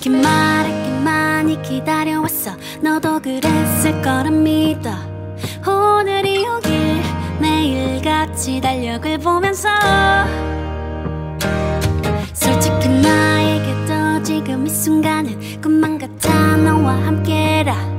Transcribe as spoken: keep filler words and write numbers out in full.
솔직히 말할게 많이 기다려왔어. 너도 그랬을 거란 믿어. 오늘이 오길 매일같이 달력을 보면서 솔직히 나에게도 지금 이 순간은 꿈만 같아. 너와 함께라.